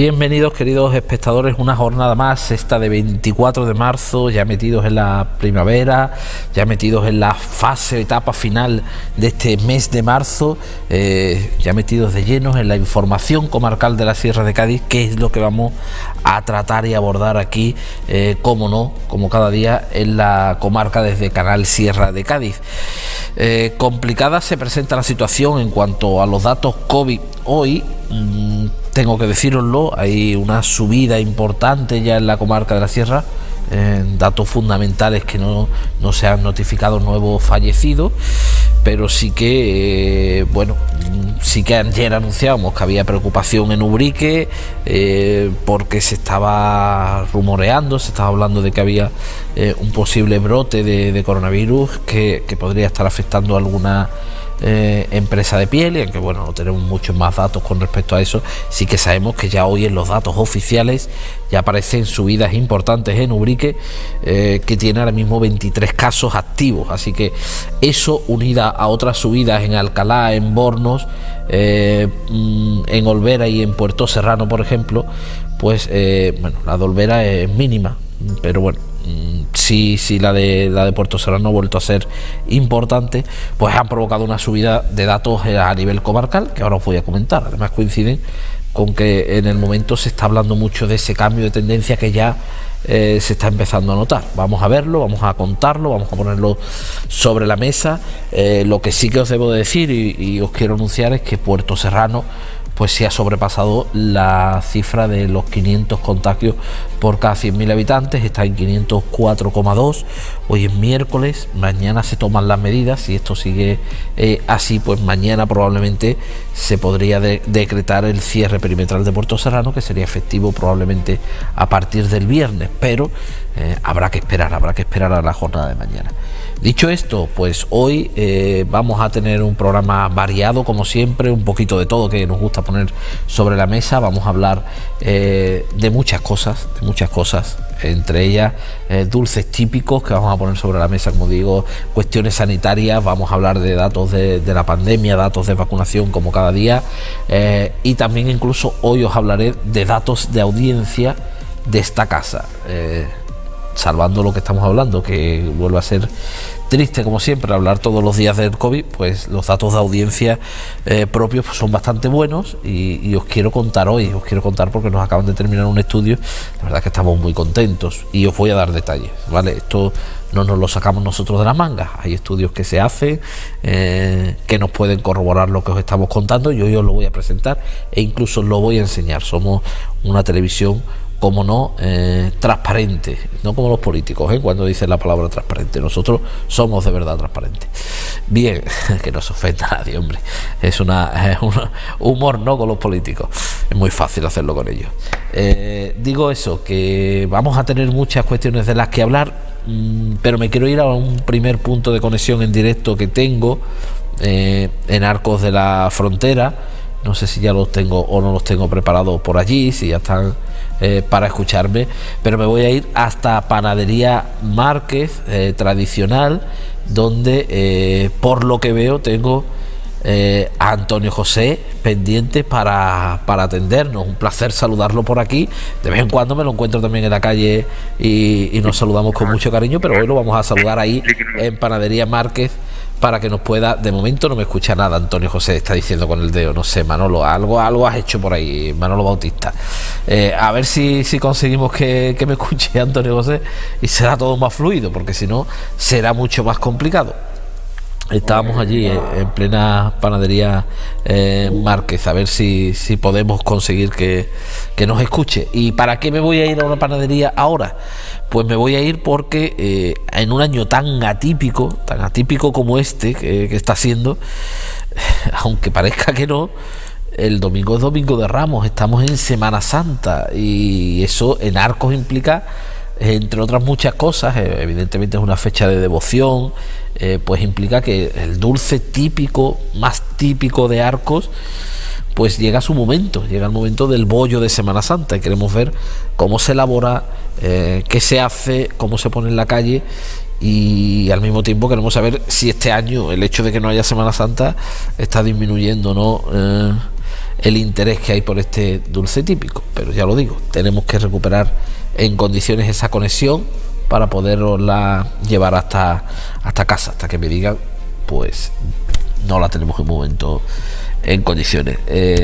Bienvenidos, queridos espectadores, una jornada más, esta de 24 de marzo, ya metidos en la primavera, ya metidos en la fase, etapa final de este mes de marzo, ya metidos de llenos en la información comarcal de la Sierra de Cádiz, que es lo que vamos a tratar y abordar aquí, como no, como cada día, en la comarca desde Canal Sierra de Cádiz. Complicada se presenta la situación en cuanto a los datos COVID hoy. Tengo que deciroslo, hay una subida importante ya en la comarca de la Sierra, datos fundamentales que no se han notificado nuevos fallecidos, pero sí que, sí que ayer anunciábamos que había preocupación en Ubrique, porque se estaba rumoreando, se estaba hablando de que había un posible brote de coronavirus que podría estar afectando a alguna empresa de piel, y aunque no tenemos muchos más datos con respecto a eso, sí que sabemos que ya hoy en los datos oficiales ya aparecen subidas importantes en Ubrique, que tiene ahora mismo 23 casos activos, así que eso, unida a otras subidas en Alcalá, en Bornos, en Olvera y en Puerto Serrano, por ejemplo, pues la de Olvera es mínima, pero sí, la de Puerto Serrano ha vuelto a ser importante, pues han provocado una subida de datos a nivel comarcal, que ahora os voy a comentar. Además coinciden con que en el momento se está hablando mucho de ese cambio de tendencia que ya se está empezando a notar. Vamos a verlo, vamos a contarlo, vamos a ponerlo sobre la mesa. Lo que sí que os debo decir y os quiero anunciar es que Puerto Serrano pues se ha sobrepasado la cifra de los 500 contagios por cada 100.000 habitantes, está en 504,2, hoy es miércoles, mañana se toman las medidas, si esto sigue así, pues mañana probablemente se podría decretar el cierre perimetral de Puerto Serrano, que sería efectivo probablemente a partir del viernes, pero habrá que esperar a la jornada de mañana. Dicho esto, pues hoy vamos a tener un programa variado, como siempre, un poquito de todo que nos gusta poner sobre la mesa. Vamos a hablar de muchas cosas, entre ellas dulces típicos que vamos a poner sobre la mesa, como digo, cuestiones sanitarias, vamos a hablar de datos de la pandemia, datos de vacunación como cada día, y también incluso hoy os hablaré de datos de audiencia de esta casa. Salvando lo que estamos hablando, que vuelve a ser triste como siempre hablar todos los días del COVID, pues los datos de audiencia propios pues son bastante buenos y os quiero contar hoy, porque nos acaban de terminar un estudio, la verdad que estamos muy contentos y os voy a dar detalles, ¿vale? Esto no nos lo sacamos nosotros de las mangas, hay estudios que se hacen que nos pueden corroborar lo que os estamos contando y hoy os lo voy a presentar e incluso lo voy a enseñar. Somos una televisión, como no, transparente, no como los políticos, cuando dicen la palabra transparente. Nosotros somos de verdad transparentes. Bien, que no se ofenda a nadie, hombre. Es un humor, no con los políticos. Es muy fácil hacerlo con ellos. Digo eso, que vamos a tener muchas cuestiones de las que hablar, pero me quiero ir a un primer punto de conexión en directo que tengo en Arcos de la Frontera. No sé si ya los tengo o no los tengo preparados por allí, si ya están para escucharme, pero me voy a ir hasta Panadería Márquez, tradicional, donde por lo que veo tengo a Antonio José pendiente para atendernos. Un placer saludarlo por aquí. De vez en cuando me lo encuentro también en la calle y nos saludamos con mucho cariño, pero hoy lo vamos a saludar ahí en Panadería Márquez para que nos pueda. De momento no me escucha nada Antonio José, está diciendo con el dedo, no sé, Manolo, algo has hecho por ahí, Manolo Bautista. A ver si conseguimos que me escuche Antonio José y será todo más fluido, porque si no será mucho más complicado. Estábamos allí en plena Panadería Márquez, a ver si podemos conseguir que nos escuche. ¿Y para qué me voy a ir a una panadería ahora? Pues me voy a ir porque en un año tan atípico como este que está siendo, aunque parezca que no, el domingo es Domingo de Ramos, estamos en Semana Santa y eso en Arcos implica, entre otras muchas cosas, evidentemente es una fecha de devoción, pues implica que el dulce típico, más típico de Arcos, pues llega el momento del bollo de Semana Santa y queremos ver cómo se elabora, qué se hace, cómo se pone en la calle, y al mismo tiempo queremos saber si este año el hecho de que no haya Semana Santa está disminuyendo, ¿no? el interés que hay por este dulce típico. Pero ya lo digo, tenemos que recuperar en condiciones esa conexión para poderla llevar hasta casa, hasta que me digan, pues no la tenemos en momento en condiciones.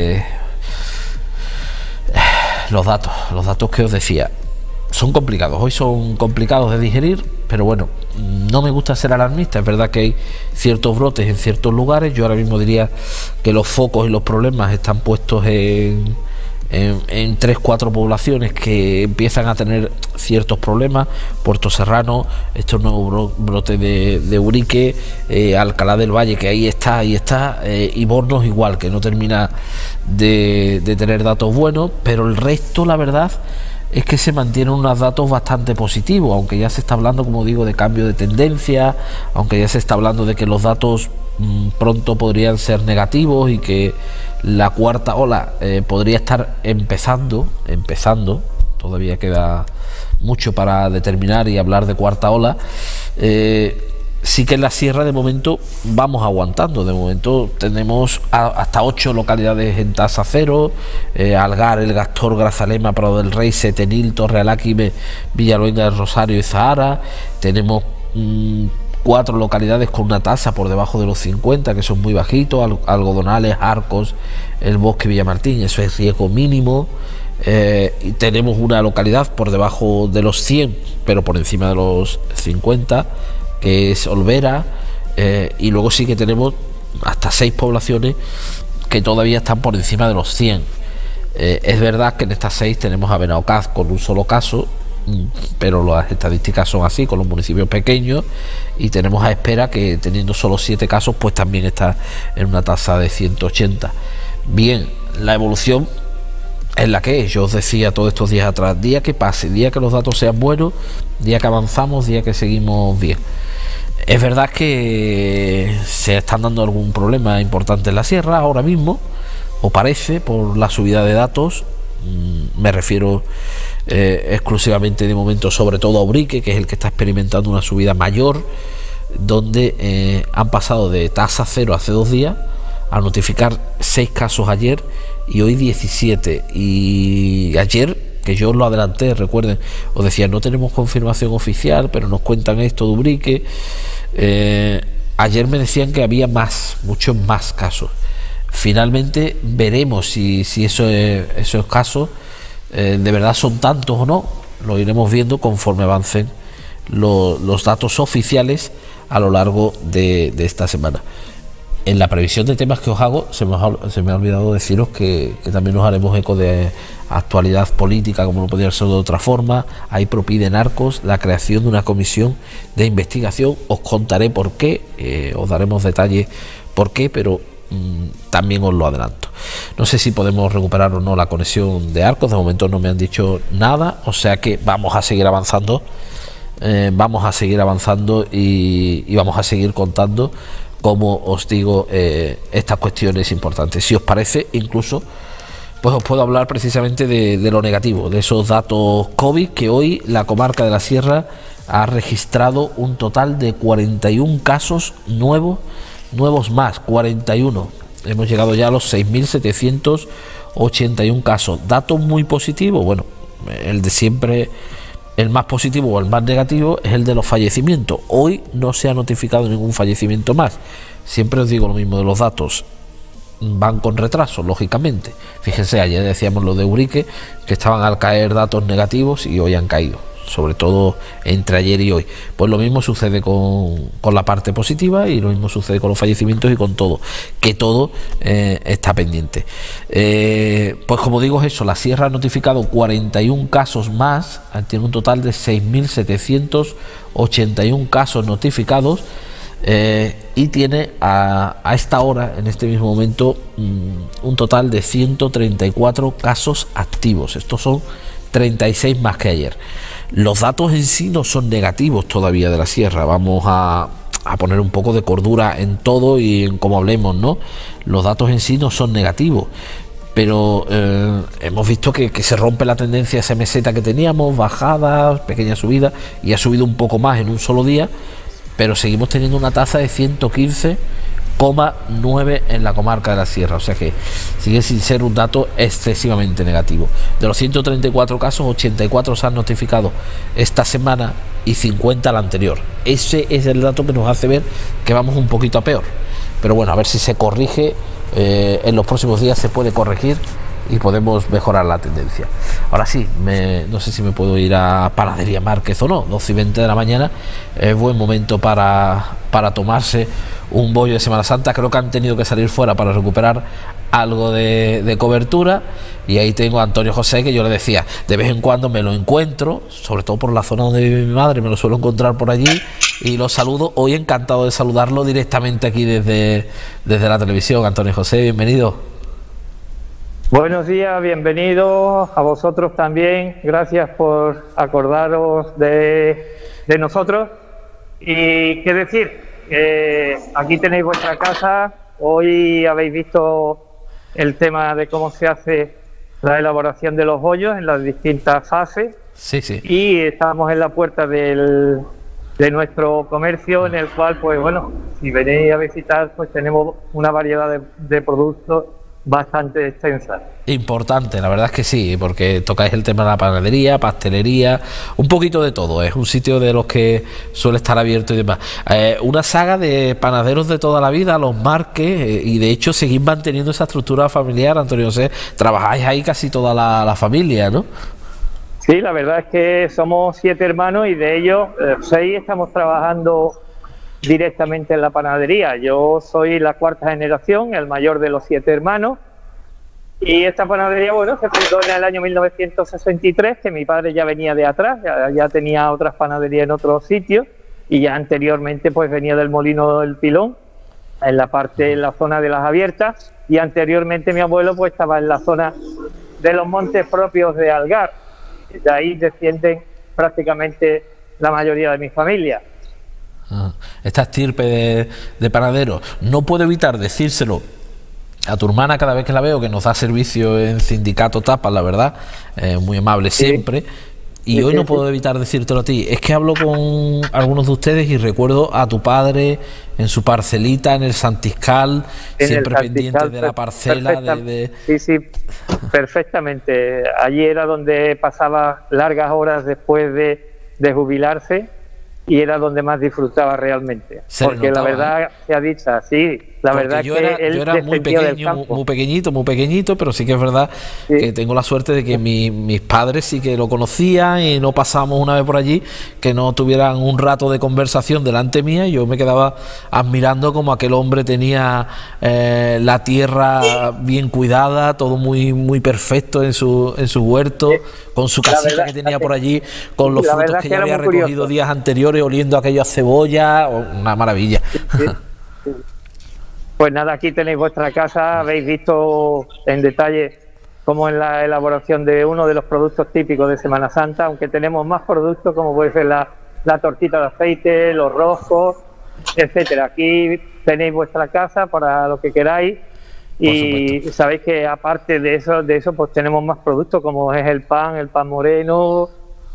Los datos que os decía son complicados, hoy son complicados de digerir, pero bueno, no me gusta ser alarmista. Es verdad que hay ciertos brotes en ciertos lugares. Yo ahora mismo diría que los focos y los problemas están puestos en 3-4 poblaciones que empiezan a tener ciertos problemas: Puerto Serrano, estos nuevos brotes de Urique, Alcalá del Valle, que ahí está, y Bornos igual, que no termina de tener datos buenos, pero el resto, la verdad es que se mantienen unos datos bastante positivos, aunque ya se está hablando, como digo, de cambio de tendencia, aunque ya se está hablando de que los datos pronto podrían ser negativos y que la cuarta ola podría estar empezando, todavía queda mucho para determinar y hablar de cuarta ola. Sí que en la sierra de momento vamos aguantando. De momento tenemos hasta 8 localidades en tasa cero: Algar, El Gastor, Grazalema, Prado del Rey, Setenil, Torre Aláquime, Villaluenga del Rosario y Zahara. Tenemos 4 localidades con una tasa por debajo de los 50, que son muy bajitos: Algodonales, Arcos, El Bosque, Villamartín, eso es riesgo mínimo. Y tenemos una localidad por debajo de los 100, pero por encima de los 50, que es Olvera, y luego sí que tenemos hasta 6 poblaciones que todavía están por encima de los 100. Es verdad que en estas 6 tenemos a Benaocaz con un solo caso, pero las estadísticas son así, con los municipios pequeños, y tenemos a Espera, que teniendo solo 7 casos, pues también está en una tasa de 180. Bien, la evolución es la que es. Yo os decía todos estos días atrás: día que pase, día que los datos sean buenos, día que avanzamos, día que seguimos bien. Es verdad que se están dando algún problema importante en la sierra ahora mismo, o parece, por la subida de datos. Me refiero exclusivamente de momento sobre todo a Urique, que es el que está experimentando una subida mayor, donde han pasado de tasa cero hace 2 días a notificar 6 casos ayer y hoy 17. Y ayer, que yo os lo adelanté, recuerden, os decía, no tenemos confirmación oficial, pero nos cuentan esto de Urique. Ayer me decían que había muchos más casos. Finalmente veremos si esos casos de verdad son tantos o no. Lo iremos viendo conforme avancen los datos oficiales a lo largo de esta semana. En la previsión de temas que os hago, se me ha olvidado deciros que también nos haremos eco de actualidad política, como no podría ser de otra forma. Hay Propide Narcos, la creación de una comisión de investigación. Os contaré por qué, os daremos detalles por qué, pero también os lo adelanto. No sé si podemos recuperar o no la conexión de Arcos. De momento no me han dicho nada, o sea que vamos a seguir avanzando. Vamos a seguir avanzando y vamos a seguir contando, como os digo, estas cuestiones importantes. Si os parece, incluso pues os puedo hablar precisamente de lo negativo, de esos datos COVID, que hoy la comarca de la Sierra ha registrado un total de 41 casos nuevos más, 41. Hemos llegado ya a los 6.781 casos. Datos muy positivos. Bueno, el de siempre, el más positivo o el más negativo es el de los fallecimientos. Hoy no se ha notificado ningún fallecimiento más. Siempre os digo lo mismo de los datos, van con retraso, lógicamente. Fíjense, ayer decíamos lo de Urique, que estaban al caer datos negativos y hoy han caído, sobre todo entre ayer y hoy. Pues lo mismo sucede con la parte positiva, y lo mismo sucede con los fallecimientos y con todo, que todo está pendiente. Pues como digo, es eso: la Sierra ha notificado 41 casos más, tiene un total de 6.781 casos notificados, y tiene a esta hora, en este mismo momento, un total de 134 casos activos. Estos son 36 más que ayer. Los datos en sí no son negativos todavía de la Sierra. Vamos a poner un poco de cordura en todo y en cómo hablemos, ¿no? Los datos en sí no son negativos, pero hemos visto que se rompe la tendencia, esa meseta que teníamos, bajadas, pequeñas subidas, y ha subido un poco más en un solo día, pero seguimos teniendo una tasa de 115 2,9 en la comarca de la Sierra, o sea que sigue sin ser un dato excesivamente negativo. De los 134 casos, 84 se han notificado esta semana y 50 la anterior. Ese es el dato que nos hace ver que vamos un poquito a peor, pero bueno, a ver si se corrige. En los próximos días se puede corregir y podemos mejorar la tendencia. Ahora sí, no sé si me puedo ir a Panadería Márquez o no. 12:20 de la mañana es buen momento para tomarse un bollo de Semana Santa. Creo que han tenido que salir fuera para recuperar algo de cobertura, y ahí tengo a Antonio José, que yo le decía, de vez en cuando me lo encuentro, sobre todo por la zona donde vive mi madre, me lo suelo encontrar por allí y lo saludo. Hoy encantado de saludarlo directamente aquí desde la televisión. Antonio José, bienvenido. Buenos días, bienvenidos a vosotros también. Gracias por acordaros de nosotros. Y qué decir, aquí tenéis vuestra casa. Hoy habéis visto el tema de cómo se hace la elaboración de los bollos en las distintas fases. Sí, sí. Y estamos en la puerta de nuestro comercio, en el cual, pues bueno, si venís a visitar, pues tenemos una variedad de productos bastante extensa. Importante, la verdad es que sí, porque tocáis el tema de la panadería, pastelería, un poquito de todo. Es un sitio de los que suele estar abierto y demás. Una saga de panaderos de toda la vida, los Márquez, y de hecho seguís manteniendo esa estructura familiar, Antonio José. Trabajáis ahí casi toda la familia, ¿no? Sí, la verdad es que somos 7 hermanos y de ellos 6 estamos trabajando directamente en la panadería. Yo soy la 4ª generación, el mayor de los 7 hermanos, y esta panadería, bueno, se fundó en el año 1963, que mi padre ya venía de atrás, ya tenía otras panaderías en otros sitios, y ya anteriormente pues venía del Molino del Pilón, en la zona de las Abiertas, y anteriormente mi abuelo pues estaba en la zona de los montes propios de Algar. De ahí descienden prácticamente la mayoría de mi familia. Esta estirpe de panaderos. No puedo evitar decírselo a tu hermana cada vez que la veo, que nos da servicio en Sindicato Tapas, la verdad, muy amable siempre. Y hoy no puedo evitar decírtelo a ti. Es que hablo con algunos de ustedes y recuerdo a tu padre en su parcelita en el Santiscal, siempre pendiente de la parcela. Sí, perfectamente. Allí era donde pasaba largas horas después de jubilarse, y era donde más disfrutaba realmente. Porque la verdad, se ha dicho así, la verdad que yo era muy pequeño, muy pequeñito, pero sí que es verdad que tengo la suerte de que mis padres sí que lo conocían y no pasábamos una vez por allí que no tuvieran un rato de conversación delante mía, y yo me quedaba admirando como aquel hombre tenía la tierra bien cuidada, todo muy perfecto en su huerto, con su casita que tenía por allí, con los frutos que ya había recogido días anteriores, oliendo aquello a cebolla, una maravilla. Pues nada, aquí tenéis vuestra casa, habéis visto en detalle cómo en la elaboración de uno de los productos típicos de Semana Santa, aunque tenemos más productos como puede ser la tortita de aceite, los roscos, etcétera. Aquí tenéis vuestra casa para lo que queráis, y sabéis que aparte de eso pues tenemos más productos como es el pan moreno,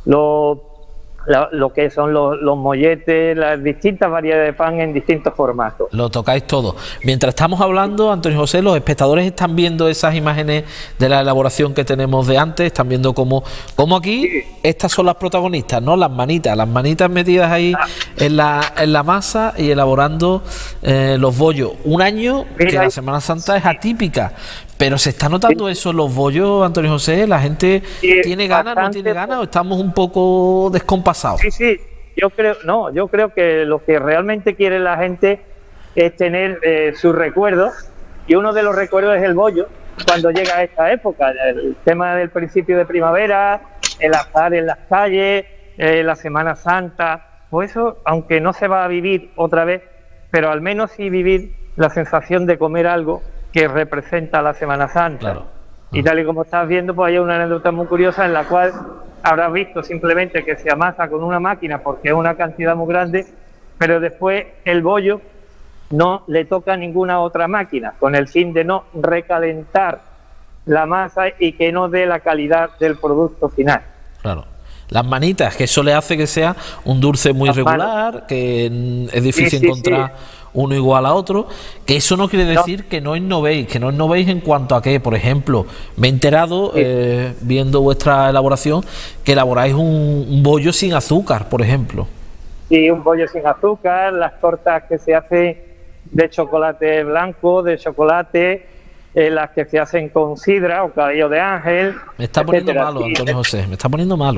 lo que son los molletes, las distintas variedades de pan en distintos formatos. Lo tocáis todo. Mientras estamos hablando, Antonio José, los espectadores están viendo esas imágenes de la elaboración que tenemos de antes, están viendo cómo aquí estas son las protagonistas, ¿no? Las manitas metidas ahí en la masa y elaborando los bollos. Un año que la Semana Santa es atípica, pero se está notando eso en los bollos, Antonio José. La gente tiene ganas, no tiene ganas, o estamos un poco descompasados. Sí, yo creo que lo que realmente quiere la gente es tener sus recuerdos, y uno de los recuerdos es el bollo cuando llega a esta época, el tema del principio de primavera, el azar en las calles, la Semana Santa, pues eso, aunque no se va a vivir otra vez, pero al menos sí vivir la sensación de comer algo que representa la Semana Santa. Claro. Y tal y como estás viendo, pues hay una anécdota muy curiosa en la cual habrás visto simplemente que se amasa con una máquina porque es una cantidad muy grande, pero después el bollo no le toca ninguna otra máquina, con el fin de no recalentar la masa y que no dé la calidad del producto final. Claro. Las manitas, que eso le hace que sea un dulce muy regular, que es difícil encontrar uno igual a otro, que eso no quiere decir que no innovéis, en cuanto a que, por ejemplo, me he enterado, viendo vuestra elaboración, que elaboráis un bollo sin azúcar, por ejemplo. Sí, un bollo sin azúcar, las tortas que se hacen de chocolate blanco, de chocolate, las que se hacen con sidra o cabello de ángel. Me está poniendo malo, Antonio José, me está poniendo malo.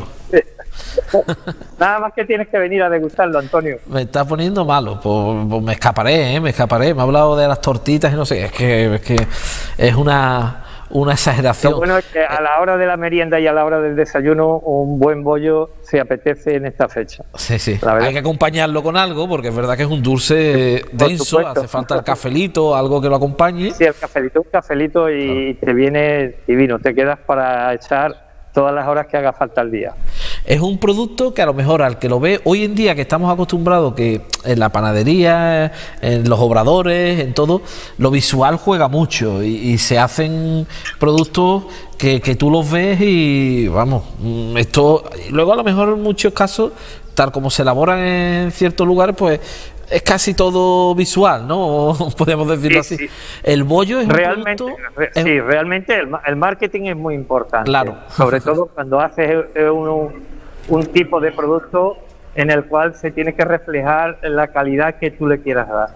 Nada más que tienes que venir a degustarlo, Antonio. Me está poniendo malo, pues me escaparé, me ha hablado de las tortitas y no sé, es que es una exageración. Lo bueno es que a la hora de la merienda y a la hora del desayuno, un buen bollo se apetece en esta fecha. Sí, hay que acompañarlo con algo, porque es verdad que es un dulce denso, hace falta el cafelito, algo que lo acompañe. Sí, un cafelito y te viene divino, te quedas para echar todas las horas que haga falta al día. Es un producto que a lo mejor al que lo ve hoy en día, que estamos acostumbrados que en la panadería, en los obradores, en todo, lo visual juega mucho y se hacen productos que tú los ves y vamos, esto luego a lo mejor en muchos casos, tal como se elaboran en ciertos lugares, pues es casi todo visual, ¿no? Podemos decirlo así. Sí. El bollo es realmente, un producto... Sí, realmente el marketing es muy importante. Claro. Sobre todo cuando haces un tipo de producto en el cual se tiene que reflejar la calidad que tú le quieras dar.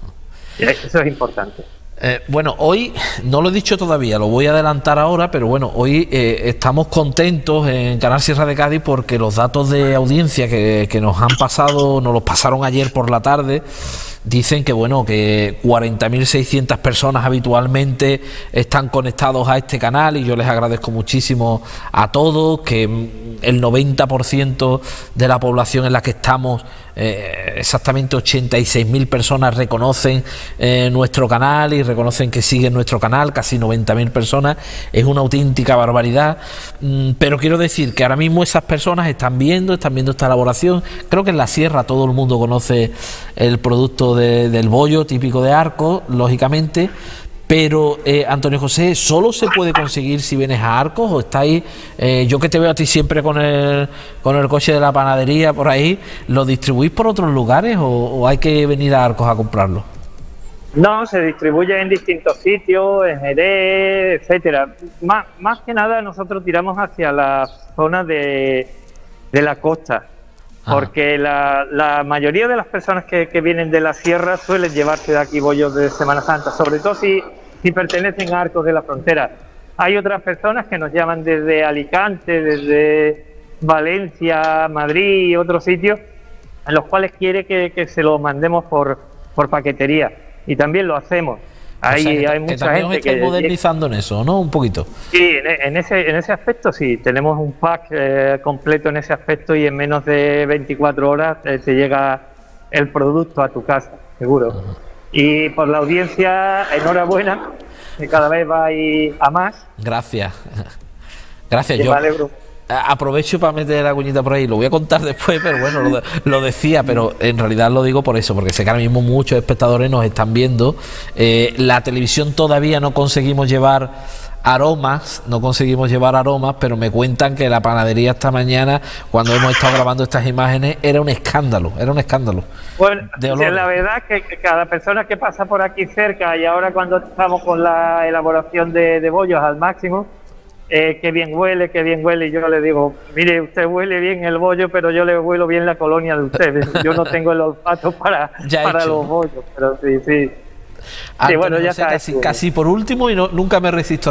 Eso es importante. Bueno, hoy no lo he dicho todavía, lo voy a adelantar ahora, pero bueno, hoy estamos contentos en Canal Sierra de Cádiz porque los datos de audiencia que nos han pasado, nos los pasaron ayer por la tarde, dicen que bueno, que 40.600 personas habitualmente están conectados a este canal y yo les agradezco muchísimo a todos, que el 90% de la población en la que estamos, exactamente 86.000 personas reconocen nuestro canal y reconocen que siguen nuestro canal, casi 90.000 personas, es una auténtica barbaridad, pero quiero decir que ahora mismo esas personas están viendo esta elaboración. Creo que en la sierra todo el mundo conoce el producto del bollo típico de Arcos, lógicamente, pero Antonio José, ¿solo se puede conseguir si vienes a Arcos o estáis, yo que te veo a ti siempre con el coche de la panadería por ahí, ¿lo distribuís por otros lugares o hay que venir a Arcos a comprarlo? No, se distribuye en distintos sitios, en Jerez, etcétera. Más que nada nosotros tiramos hacia la zona de la costa, porque la mayoría de las personas que vienen de la sierra suelen llevarse de aquí bollos de Semana Santa, sobre todo si pertenecen a Arcos de la Frontera. Hay otras personas que nos llaman desde Alicante, desde Valencia, Madrid y otros sitios, en los cuales quiere que se lo mandemos por paquetería. Y también lo hacemos. Hay mucha gente que modernizando en eso, ¿no? Un poquito. Sí, en ese aspecto sí. Tenemos un pack completo en ese aspecto y en menos de 24 horas te llega el producto a tu casa, seguro. Y por la audiencia, enhorabuena, que cada vez va a ir a más. Gracias. Gracias, yo. Aprovecho para meter la cuñita por ahí, lo voy a contar después, pero bueno, lo decía, pero en realidad lo digo por eso, porque sé que ahora mismo muchos espectadores nos están viendo. La televisión todavía no conseguimos llevar aromas, pero me cuentan que la panadería esta mañana, cuando hemos estado grabando estas imágenes, era un escándalo. Bueno, la verdad que cada persona que pasa por aquí cerca, y ahora cuando estamos con la elaboración de bollos al máximo, qué bien huele, y yo le digo, mire, usted huele bien el bollo, pero yo le huelo bien la colonia de usted, yo no tengo el olfato para los bollos, pero sí. Sí, bueno, ya está. Casi por último, y nunca me resisto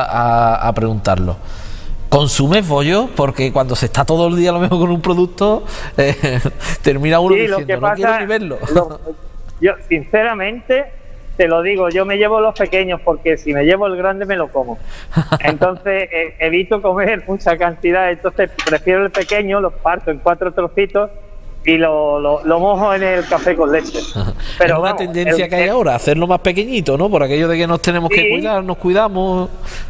a preguntarlo, ¿consumes bollo? Porque cuando se está todo el día a lo mejor con un producto, termina uno diciendo, no quiero ni verlo. Yo, sinceramente, te lo digo, yo me llevo los pequeños porque si me llevo el grande me lo como. Entonces evito comer mucha cantidad, entonces prefiero el pequeño, lo parto en 4 trocitos y lo mojo en el café con leche. Pero es una tendencia que hay ahora, hacerlo más pequeñito, ¿no? Por aquello de que nos tenemos que cuidar, nos cuidamos.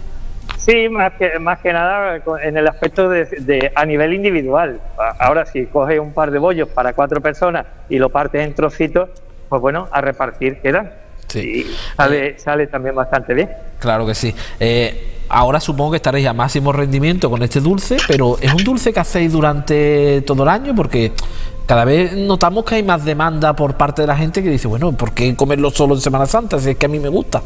Sí, más que nada en el aspecto de a nivel individual. Ahora si coges un par de bollos para 4 personas y lo partes en trocitos, pues bueno, a repartir quedan. Sí. Y sale también bastante bien. Claro que sí. Ahora supongo que estaréis a máximo rendimiento con este dulce, pero ¿es un dulce que hacéis durante todo el año? Porque cada vez notamos que hay más demanda por parte de la gente que dice, bueno, ¿por qué comerlo solo en Semana Santa? Si es que a mí me gusta.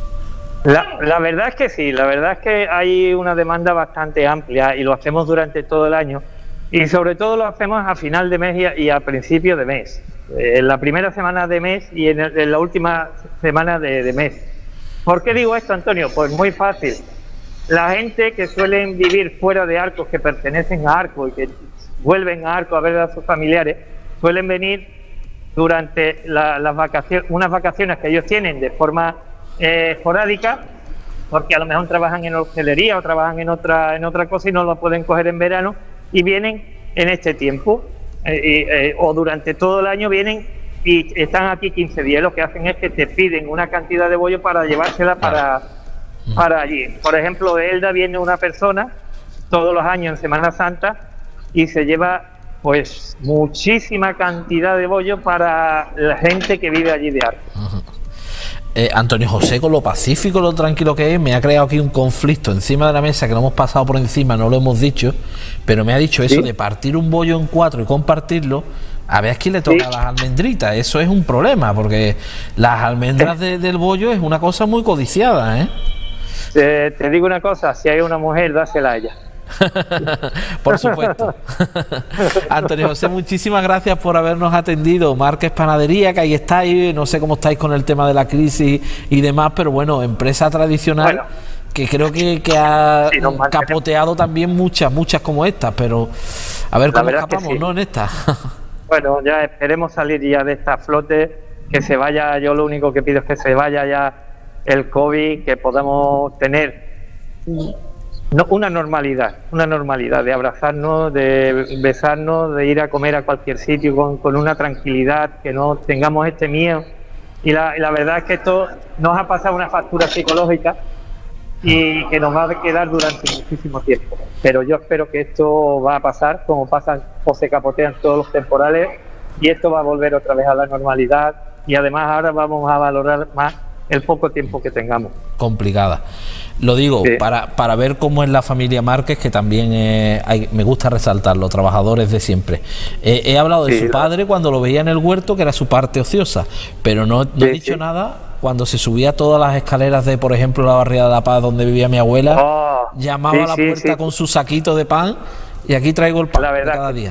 La verdad es que sí, la verdad es que hay una demanda bastante amplia y lo hacemos durante todo el año y sobre todo lo hacemos a final de mes y a principio de mes, en la primera semana de mes y en la última semana de mes. ¿Por qué digo esto, Antonio? Pues muy fácil. La gente que suelen vivir fuera de Arcos, que pertenecen a Arcos y que vuelven a Arcos a ver a sus familiares, suelen venir durante las vacaciones, unas vacaciones que ellos tienen de forma esporádica, porque a lo mejor trabajan en hostelería o trabajan en otra cosa y no lo pueden coger en verano y vienen en este tiempo o durante todo el año vienen y están aquí 15 días. Lo que hacen es que te piden una cantidad de bollo para llevársela para allí. Por ejemplo, de Elda viene una persona todos los años en Semana Santa y se lleva pues muchísima cantidad de bollo para la gente que vive allí de Arcos. Antonio José, con lo pacífico, lo tranquilo que es, me ha creado aquí un conflicto encima de la mesa que lo hemos pasado por encima, no lo hemos dicho, pero me ha dicho eso de partir un bollo en 4 y compartirlo. A ver a quién le toca las almendritas. Eso es un problema, porque las almendras del bollo es una cosa muy codiciada, ¿eh? Te digo una cosa, si hay una mujer, dásela a ella. Por supuesto. Antonio José, muchísimas gracias por habernos atendido. Márquez Panadería, que ahí estáis, no sé cómo estáis con el tema de la crisis y demás, pero bueno, empresa tradicional, bueno, que creo que ha capoteado también muchas como estas, pero a ver cómo escapamos, sí, ¿no? En esta. Bueno, ya esperemos salir ya de esta flote, que se vaya. Yo lo único que pido es que se vaya ya el COVID, que podamos tener una normalidad de abrazarnos, de besarnos, de ir a comer a cualquier sitio con una tranquilidad, que no tengamos este miedo. Y la verdad es que esto nos ha pasado una factura psicológica y que nos va a quedar durante muchísimo tiempo. Pero yo espero que esto va a pasar, como pasan o se capotean todos los temporales, y esto va a volver otra vez a la normalidad, y además ahora vamos a valorar más el poco tiempo que tengamos. Complicada. Lo digo, sí, para ver cómo es la familia Márquez, que también me gusta resaltarlo, trabajadores de siempre. He hablado de su padre cuando lo veía en el huerto, que era su parte ociosa, pero no he dicho nada cuando se subía todas las escaleras de, por ejemplo, la barriada de La Paz, donde vivía mi abuela, llamaba a la puerta con su saquito de pan, y aquí traigo el pan de cada día.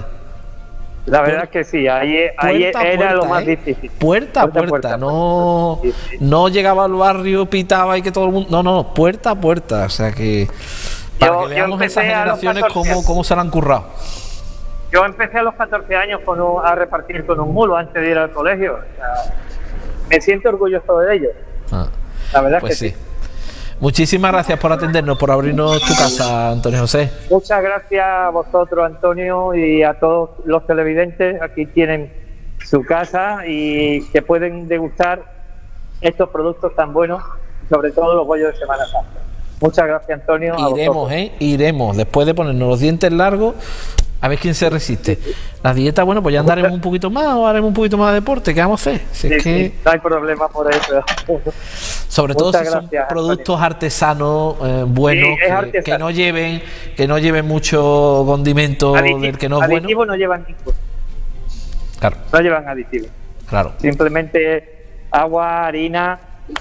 La verdad es que sí, ahí era lo más difícil. Puerta a puerta, no llegaba al barrio, pitaba y que todo el mundo... No, puerta a puerta, o sea que... Para que veamos esas generaciones cómo se la han currado. Yo empecé a los 14 años a repartir con un mulo antes de ir al colegio. O sea, me siento orgulloso de ello. La verdad pues es que sí. Muchísimas gracias por atendernos, por abrirnos tu casa, Antonio José. Muchas gracias a vosotros, Antonio, y a todos los televidentes. Aquí tienen su casa y que pueden degustar estos productos tan buenos, sobre todo los bollos de Semana Santa. Muchas gracias, Antonio. Iremos, después de ponernos los dientes largos, a ver quién se resiste. La dieta, bueno, pues ya andaremos un poquito más o haremos un poquito más de deporte. ¿Qué vamos a hacer? Si es que... no hay problema por eso. Sobre todo si son productos artesanos, buenos, que no lleven mucho condimento del que no es bueno. Aditivos no llevan ninguno. Claro. No llevan aditivos. Claro. Simplemente agua, harina,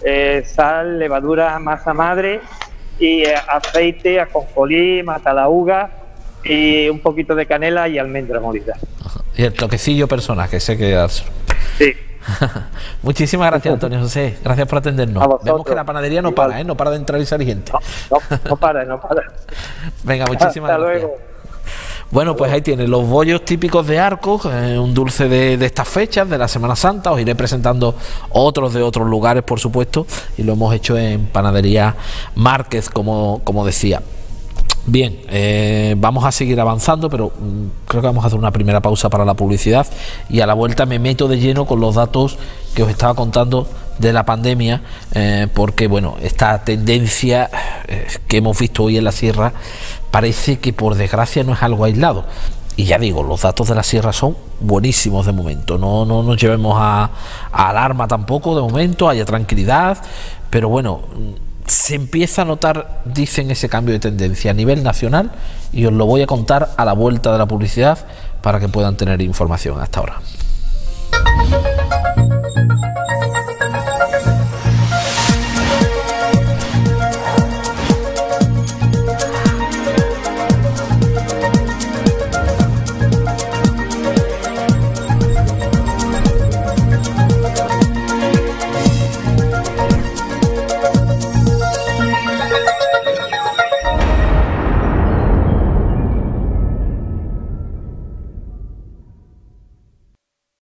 sal, levadura, masa madre y aceite, ajonjolí, matalaúga y un poquito de canela y almendra molida. Y el toquecillo personal, que sé que dárselo. Sí. Muchísimas gracias, Antonio José. Gracias por atendernos. Vemos que la panadería no para, no para de entrar y salir gente. No para. Venga, muchísimas gracias. Luego. Bueno, pues ahí tienen los bollos típicos de Arcos, un dulce de estas fechas, de la Semana Santa. Os iré presentando otros de otros lugares, por supuesto, y lo hemos hecho en Panadería Márquez, como decía. Bien, vamos a seguir avanzando, pero creo que vamos a hacer una primera pausa para la publicidad y a la vuelta me meto de lleno con los datos que os estaba contando de la pandemia, porque bueno, esta tendencia que hemos visto hoy en la sierra parece que por desgracia no es algo aislado. Y ya digo, los datos de la sierra son buenísimos de momento, no nos llevemos a alarma tampoco de momento, haya tranquilidad, pero bueno, se empieza a notar, dicen, ese cambio de tendencia a nivel nacional, y os lo voy a contar a la vuelta de la publicidad para que puedan tener información. Hasta ahora.